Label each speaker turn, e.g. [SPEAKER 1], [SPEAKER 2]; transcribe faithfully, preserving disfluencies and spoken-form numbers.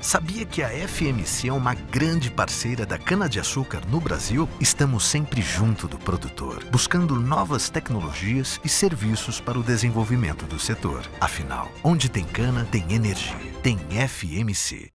[SPEAKER 1] Sabia que a F M C é uma grande parceira da cana-de-açúcar no Brasil? Estamos sempre junto do produtor, buscando novas tecnologias e serviços para o desenvolvimento do setor. Afinal, onde tem cana, tem energia. Tem F M C.